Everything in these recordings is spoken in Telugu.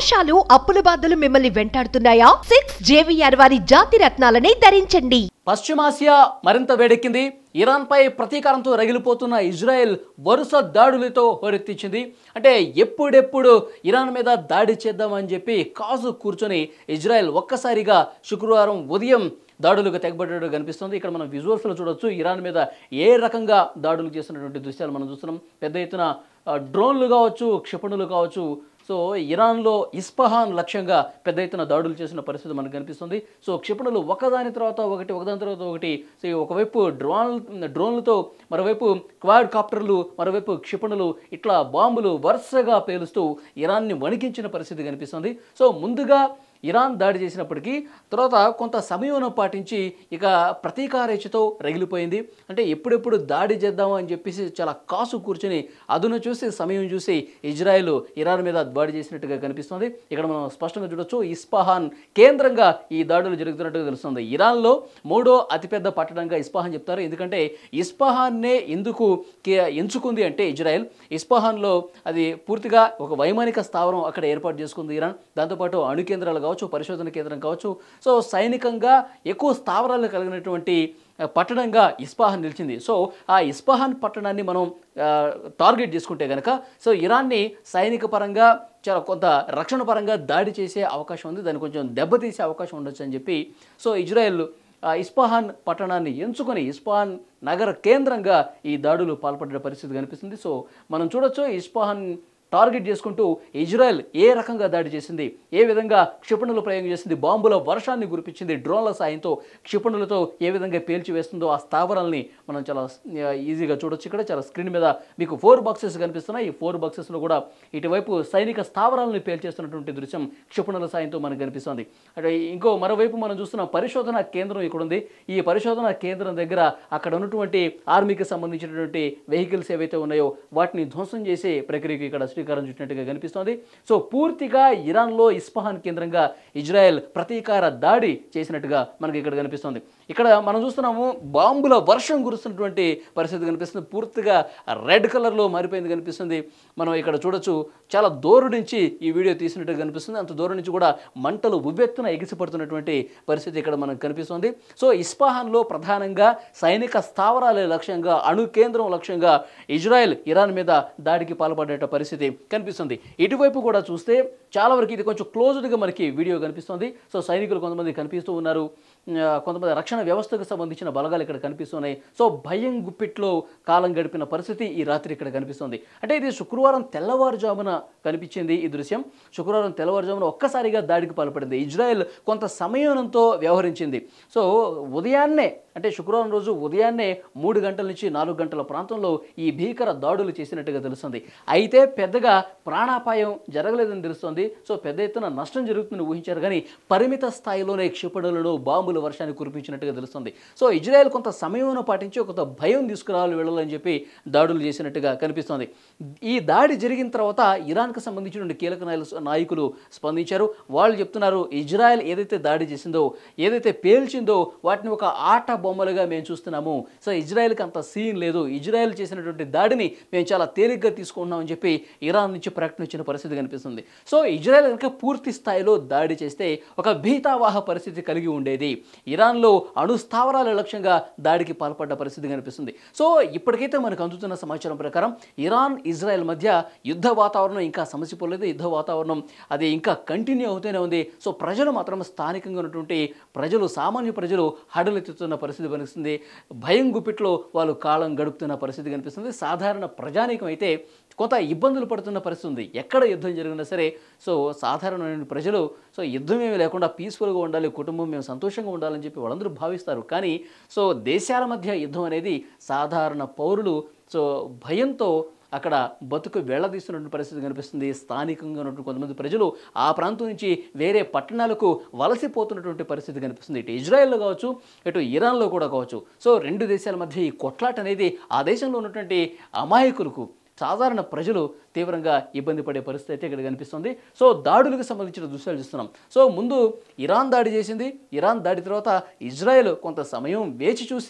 మోసాలు అప్పుల బాధలు మిమ్మల్ని వెంటాడుతున్నాయా? 6 జేవిఆర్ వారి జాతి రత్నాలని ధరించండి. పశ్చిమాసియా మరింత వేడెక్కింది. ఇరాన్పై ప్రతీకారంతో రగిలిపోతున్న ఇజ్రాయెల్ వరుస దాడులతో హోరెత్తించింది. అంటే ఎప్పుడెప్పుడు ఇరాన్ మీద దాడి చేద్దామని చెప్పి కాసు కూర్చొని ఇజ్రాయెల్ ఒక్కసారిగా శుక్రవారం ఉదయం దాడులకు తెగబడ్డట్టు కనిపిస్తుంది. ఇక్కడ మనం విజువల్స్లో చూడొచ్చు ఇరాన్ మీద ఏ రకంగా దాడులు చేస్తున్నటువంటి దృశ్యాలు మనం చూస్తున్నాం. పెద్ద ఎత్తున డ్రోన్లు కావచ్చు, క్షిపణులు కావచ్చు. సో ఇరాన్లో ఇస్ఫహాన్ లక్ష్యంగా పెద్ద ఎత్తున దాడులు చేసిన పరిస్థితి మనకు కనిపిస్తుంది. సో క్షిపణులు ఒకదాని తర్వాత ఒకటి. సో ఒకవైపు డ్రోన్లతో, మరోవైపు క్వాడ్ కాప్టర్లు, మరోవైపు క్షిపణులు, ఇట్లా బాంబులు వరుసగా పేలుస్తూ ఇరాన్ని వణికించిన పరిస్థితి కనిపిస్తుంది. సో ముందుగా ఇరాన్ దాడి చేసినప్పటికీ తర్వాత కొంత సమయం పాటించి ఇక ప్రతీకారేచ్ఛతో రగిలిపోయింది. అంటే ఎప్పుడెప్పుడు దాడి చేద్దామో అని చెప్పేసి చాలా కాసు కూర్చొని అదును చూసి సమయం చూసి ఇజ్రాయెల్ ఇరాన్ మీద దాడి చేసినట్టుగా కనిపిస్తుంది. ఇక్కడ మనం స్పష్టంగా చూడొచ్చు ఇస్ఫహాన్ కేంద్రంగా ఈ దాడులు జరుగుతున్నట్టుగా తెలుస్తుంది. ఇరాన్లో 3వ అతిపెద్ద పట్టణంగా ఇస్ఫహాన్ చెప్తారు. ఎందుకంటే ఇస్ఫహాన్నే ఎందుకు ఎంచుకుంది అంటే ఇజ్రాయెల్ ఇస్ఫహాన్లో అది పూర్తిగా ఒక వైమానిక స్థావరం అక్కడ ఏర్పాటు చేసుకుంది ఇరాన్. దాంతోపాటు అణు కేంద్రాలు కావచ్చు, పరిశోధన కేంద్రం కావచ్చు. సో సైనికంగా ఎక్కువ స్థావరాలు కలిగినటువంటి పట్టణంగా ఇస్ఫహాన్ నిలిచింది. సో ఆ ఇస్ఫహాన్ పట్టణాన్ని మనం టార్గెట్ చేసుకుంటే కనుక సో ఇరాన్ని సైనిక పరంగా చాలా కొంత రక్షణ పరంగా దాడి చేసే అవకాశం ఉంది, దాన్ని కొంచెం దెబ్బతీసే అవకాశం ఉండొచ్చు అని చెప్పి సో ఇజ్రాయెల్ ఇస్ఫహాన్ పట్టణాన్ని ఎంచుకొని ఇస్ఫహాన్ నగర కేంద్రంగా ఈ దాడులు పాల్పడిన పరిస్థితి కనిపిస్తుంది. సో మనం చూడొచ్చు ఇస్ఫహాన్ టార్గెట్ చేసుకుంటూ ఇజ్రాయెల్ ఏ రకంగా దాడి చేసింది, ఏ విధంగా క్షిపణులు ప్రయోగం చేసింది, బాంబుల వర్షాన్ని కురిపించింది, డ్రోన్ల సాయంతో క్షిపణులతో ఏ విధంగా పేల్చివేస్తుందో ఆ స్థావరాలని మనం చాలా ఈజీగా చూడొచ్చు. ఇక్కడ చాలా స్క్రీన్ మీద మీకు 4 బాక్సెస్ కనిపిస్తున్నాయి. ఈ 4 బాక్సెస్లో కూడా ఇటువైపు సైనిక స్థావరాలను పేల్చేస్తున్నటువంటి దృశ్యం క్షిపణుల సాయంతో మనకు కనిపిస్తుంది. అంటే మరోవైపు మనం చూస్తున్న పరిశోధన కేంద్రం ఇక్కడ ఉంది. ఈ పరిశోధన కేంద్రం దగ్గర అక్కడ ఉన్నటువంటి ఆర్మీకి సంబంధించినటువంటి వెహికల్స్ ఏవైతే ఉన్నాయో వాటిని ధ్వంసం చేసే ప్రక్రియకి ఇక్కడ శ్రీకారం చుట్టినట్టుగా కనిపిస్తోంది. సో పూర్తిగా ఇరాన్లో ఇస్ఫహాన్ కేంద్రంగా ఇజ్రాయెల్ ప్రతీకార దాడి చేసినట్టుగా మనకి ఇక్కడ కనిపిస్తోంది. ఇక్కడ మనం చూస్తున్నాము బాంబుల వర్షం కురుస్తున్నటువంటి పరిస్థితి కనిపిస్తుంది. పూర్తిగా రెడ్ కలర్లో మారిపోయింది కనిపిస్తుంది. మనం ఇక్కడ చూడొచ్చు చాలా దూరం నుంచి ఈ వీడియో తీసినట్టుగా కనిపిస్తుంది. అంత దూరం నుంచి కూడా మంటలు ఉవ్వెత్తున ఎగిసిపడుతున్నటువంటి పరిస్థితి ఇక్కడ మనకు కనిపిస్తుంది. సో ఇస్ఫహాన్లో ప్రధానంగా సైనిక స్థావరాల లక్ష్యంగా, అణు కేంద్రం లక్ష్యంగా ఇజ్రాయెల్ ఇరాన్ మీద దాడికి పాల్పడే పరిస్థితి కనిపిస్తుంది. ఇటువైపు కూడా చూస్తే చాలా వరకు ఇది కొంచెం క్లోజ్డ్గా మనకి వీడియో కనిపిస్తుంది. సో సైనికులు కొంతమంది కనిపిస్తూ ఉన్నారు, కొంతమంది రక్షణ వ్యవస్థకు సంబంధించిన బలగాలు ఇక్కడ కనిపిస్తున్నాయి. సో భయం గుప్పిట్లో కాలం గడిపిన పరిస్థితి ఈ రాత్రి ఇక్కడ కనిపిస్తుంది. అంటే ఇది శుక్రవారం తెల్లవారుజామున కనిపించింది ఈ దృశ్యం. శుక్రవారం తెల్లవారుజామున ఒక్కసారిగా దాడికి పాల్పడింది. ఇజ్రాయెల్ కొంత సమయంతో వ్యవహరించింది. సో ఉదయాన్నే అంటే శుక్రవారం రోజు ఉదయాన్నే 3 గంటల నుంచి 4 గంటల ప్రాంతంలో ఈ భీకర దాడులు చేసినట్టుగా తెలుస్తుంది. అయితే పెద్దగా ప్రాణాపాయం జరగలేదని తెలుస్తుంది. సో పెద్ద ఎత్తున నష్టం జరుగుతుందని ఊహించారు, కానీ పరిమిత స్థాయిలోనే క్షిపణులను, బాంబుల వర్షాన్ని కురిపించినట్టుగా తెలుస్తుంది. సో ఇజ్రాయెల్ కొంత సమయం పాటించి కొంత భయం తీసుకురావాలి వెళ్ళాలని చెప్పి దాడులు చేసినట్టుగా కనిపిస్తోంది. ఈ దాడి జరిగిన తర్వాత ఇరాన్కు సంబంధించిన కీలక నాయకులు స్పందించారు. వాళ్ళు చెప్తున్నారు ఇజ్రాయెల్ ఏదైతే దాడి చేసిందో, ఏదైతే పేల్చిందో వాటిని ఒక ఆట బొమ్మలుగా మేము చూస్తున్నాము. సో ఇజ్రాయెల్కి అంత సీన్ లేదు, ఇజ్రాయెల్ చేసినటువంటి దాడిని మేము చాలా తేలిగ్గా తీసుకుంటున్నామని చెప్పి ఇరాన్ నుంచి ప్రకటన ఇచ్చిన పరిస్థితి కనిపిస్తుంది. సో ఇజ్రాయెల్ కనుక పూర్తి స్థాయిలో దాడి చేస్తే ఒక భీతావాహ పరిస్థితి కలిగి ఉండేది. ఇరాన్లో అణు స్థావరాల లక్ష్యంగా దాడికి పాల్పడ్డ పరిస్థితి కనిపిస్తుంది. సో ఇప్పటికైతే మనకు అందుతున్న సమాచారం ప్రకారం ఇరాన్ ఇజ్రాయెల్ మధ్య యుద్ధ వాతావరణం ఇంకా సమసిపోలేదు. యుద్ధ వాతావరణం అది ఇంకా కంటిన్యూ అవుతూనే ఉంది. సో ప్రజలు మాత్రం స్థానికంగా ఉన్నటువంటి ప్రజలు, సామాన్య ప్రజలు హడలెత్తుతున్న పరిస్థితి కనిపిస్తుంది. భయం గుప్పిట్లో వాళ్ళు కాలం గడుపుతున్న పరిస్థితి కనిపిస్తుంది. సాధారణ ప్రజానీకం అయితే కొంత ఇబ్బందులు పడుతున్న పరిస్థితి ఉంది. ఎక్కడ యుద్ధం జరిగినా సరే సో సాధారణమైన ప్రజలు సో యుద్ధం ఏమీ లేకుండా పీస్ఫుల్గా ఉండాలి, కుటుంబం మేము సంతోషంగా ఉండాలని చెప్పి వాళ్ళందరూ భావిస్తారు. కానీ సో దేశాల మధ్య యుద్ధం అనేది సాధారణ పౌరులు సో భయంతో అక్కడ బతుకు వెళ్లదీస్తున్నటువంటి పరిస్థితి కనిపిస్తుంది. స్థానికంగా ఉన్నటువంటి కొంతమంది ప్రజలు ఆ ప్రాంతం నుంచి వేరే పట్టణాలకు వలసిపోతున్నటువంటి పరిస్థితి కనిపిస్తుంది. ఇటు ఇజ్రాయెల్లో కావచ్చు, ఇటు ఇరాన్లో కూడా కావచ్చు. సో 2 దేశాల మధ్య ఈ కొట్లాట అనేది ఆ దేశంలో ఉన్నటువంటి అమాయకులకు, సాధారణ ప్రజలు తీవ్రంగా ఇబ్బంది పడే పరిస్థితి అయితే ఇక్కడ కనిపిస్తుంది. సో దాడులకు సంబంధించిన దృశ్యాలు చూస్తున్నాం. సో ముందు ఇరాన్ దాడి చేసింది. ఇరాన్ దాడి తర్వాత ఇజ్రాయెల్ కొంత సమయం వేచి చూసి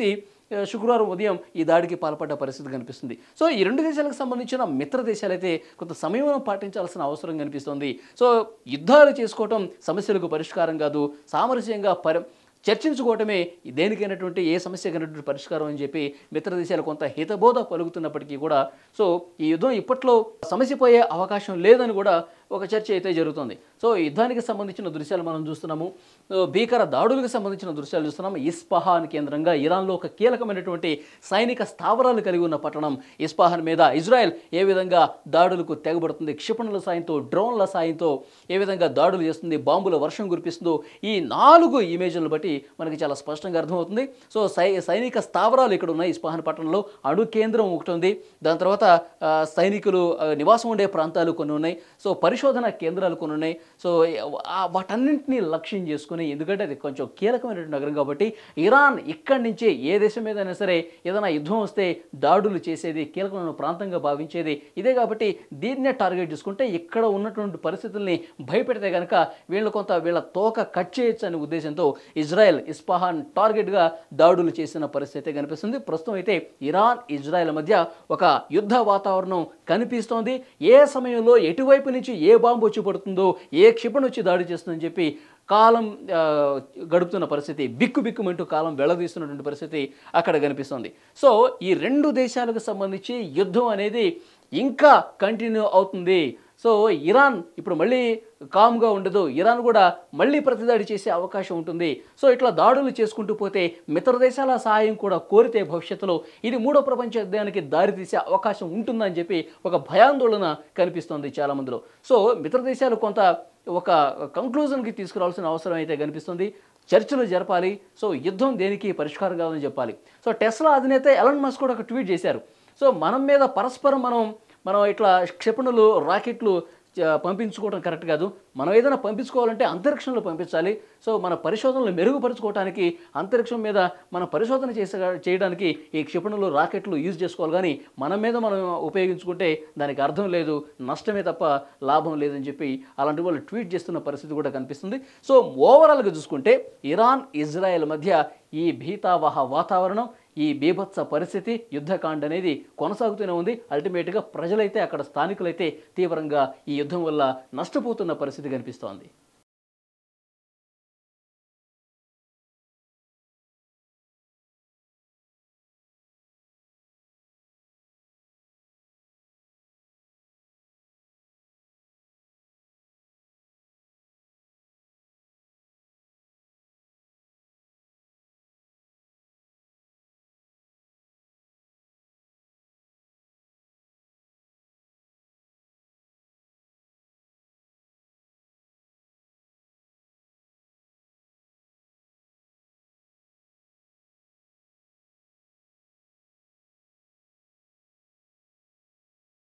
శుక్రవారం ఉదయం ఈ దాడికి పాల్పడ్డ పరిస్థితి కనిపిస్తుంది. సో ఈ రెండు దేశాలకు సంబంధించిన మిత్ర దేశాలైతే కొంత సమయం పాటించాల్సిన అవసరం కనిపిస్తుంది. సో యుద్ధాలు చేసుకోవటం సమస్యలకు పరిష్కారం కాదు, సామరస్యంగా చర్చించుకోవటమే దేనికైనటువంటి ఏ సమస్యకైనటువంటి పరిష్కారం అని చెప్పి మిత్ర దేశాలు కొంత హితబోధ పలుకుతున్నప్పటికీ కూడా సో ఈ యుద్ధం ఇప్పట్లో సమస్య పోయే అవకాశం లేదని కూడా ఒక చర్చ అయితే జరుగుతుంది. సో యుద్ధానికి సంబంధించిన దృశ్యాలు మనం చూస్తున్నాము, భీకర దాడులకు సంబంధించిన దృశ్యాలు చూస్తున్నాము. ఇస్ఫహాన్ కేంద్రంగా ఇరాన్లో ఒక కీలకమైనటువంటి సైనిక స్థావరాలు కలిగి ఉన్న పట్టణం ఇస్ఫహాన్ మీద ఇజ్రాయెల్ ఏ విధంగా దాడులకు తెగబడుతుంది, క్షిపణుల సాయంతో డ్రోన్ల సాయంతో ఏ విధంగా దాడులు చేస్తుంది, బాంబుల వర్షం కురిపిస్తుందో ఈ 4 ఇమేజ్లను బట్టి మనకి చాలా స్పష్టంగా అర్థమవుతుంది. సో సైనిక స్థావరాలు ఇక్కడ ఉన్నాయి. ఇస్ఫహాన్ పట్టణంలో అణు కేంద్రం ఒకటి ఉంది, దాని తర్వాత సైనికులు నివాసం ఉండే ప్రాంతాలు కొన్ని ఉన్నాయి, సో పరిశోధన కేంద్రాలు కొన్ని ఉన్నాయి. సో వాటన్నింటినీ లక్ష్యం చేసుకుని, ఎందుకంటే అది కొంచెం కీలకమైనటువంటి నగరం కాబట్టి ఇరాన్ ఇక్కడి నుంచే ఏ దేశం మీదైనా సరే ఏదైనా యుద్ధం వస్తే దాడులు చేసేది, కీలకమైన ప్రాంతంగా భావించేది ఇదే కాబట్టి దీన్నే టార్గెట్ చేసుకుంటే ఇక్కడ ఉన్నటువంటి పరిస్థితుల్ని భయపెడితే కనుక వీళ్ళ తోక కట్ చేయొచ్చు అనే ఉద్దేశంతో ఇజ్రాయెల్ ఇస్ఫహాన్ టార్గెట్గా దాడులు చేసిన పరిస్థితి కనిపిస్తుంది. ప్రస్తుతం అయితే ఇరాన్ ఇజ్రాయెల్ మధ్య ఒక యుద్ధ వాతావరణం కనిపిస్తోంది. ఏ సమయంలో ఎటువైపు నుంచి ఏ బాంబు వచ్చి పడుతుందో, ఏ క్షిపణి వచ్చి దాడి చేస్తుందని చెప్పి కాలం గడుపుతున్న పరిస్థితి, బిక్కుమంటూ కాలం వెళ్లదీస్తున్నటువంటి పరిస్థితి అక్కడ కనిపిస్తుంది. సో ఈ రెండు దేశాలకు సంబంధించి యుద్ధం అనేది ఇంకా కంటిన్యూ అవుతుంది. సో ఇరాన్ ఇప్పుడు మళ్ళీ కామ్గా ఉండదు, ఇరాన్ కూడా మళ్ళీ ప్రతిదాడి చేసే అవకాశం ఉంటుంది. సో ఇట్లా దాడులు చేసుకుంటూ పోతే మిత్ర దేశాల సహాయం కూడా కోరితే భవిష్యత్తులో ఇది 3వ ప్రపంచ యుద్ధానికి దారితీసే అవకాశం ఉంటుందని చెప్పి ఒక భయాందోళన కనిపిస్తుంది చాలామందిలో. సో మిత్ర దేశాలు కొంత ఒక కంక్లూజన్కి తీసుకురావాల్సిన అవసరం అయితే కనిపిస్తుంది. చర్చలు జరపాలి. సో యుద్ధం దేనికి పరిష్కారం కాదని చెప్పాలి. సో టెస్లా అధినేత ఎలన్ మస్క్ కూడా ఒక ట్వీట్ చేశారు. సో మనం మీద పరస్పరం మనం ఇట్లా క్షిపణులు రాకెట్లు పంపించుకోవడం కరెక్ట్ కాదు, మనం ఏదైనా పంపించుకోవాలంటే అంతరిక్షంలో పంపించాలి. సో మన పరిశోధనలు మెరుగుపరుచుకోవడానికి అంతరిక్షం మీద మన పరిశోధన చేయడానికి ఈ క్షిపణులు రాకెట్లు యూజ్ చేసుకోవాలి, కానీ మన మీద మనం ఉపయోగించుకుంటే దానికి అర్థం లేదు, నష్టమే తప్ప లాభం లేదని చెప్పి అలాంటి వాళ్ళు ట్వీట్ చేస్తున్న పరిస్థితి కూడా కనిపిస్తుంది. సో ఓవరాల్గా చూసుకుంటే ఇరాన్ ఇజ్రాయెల్ మధ్య ఈ భీతావహ వాతావరణం, ఈ బీభత్స పరిస్థితి, యుద్ధకాండ అనేది కొనసాగుతూనే ఉంది. అల్టిమేట్గా ప్రజలైతే అక్కడ స్థానికులైతే తీవ్రంగా ఈ యుద్ధం వల్ల నష్టపోతున్న పరిస్థితి కనిపిస్తోంది.